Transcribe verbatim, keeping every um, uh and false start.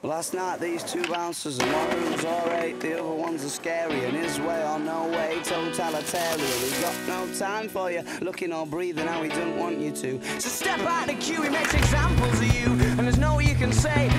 Last night these two bouncers and one room's alright, the other ones are scary, and his way or no way, totalitarian. He's got no time for you, looking or breathing how he doesn't want you to. So step out the queue, he makes examples of you, and there's no way you can say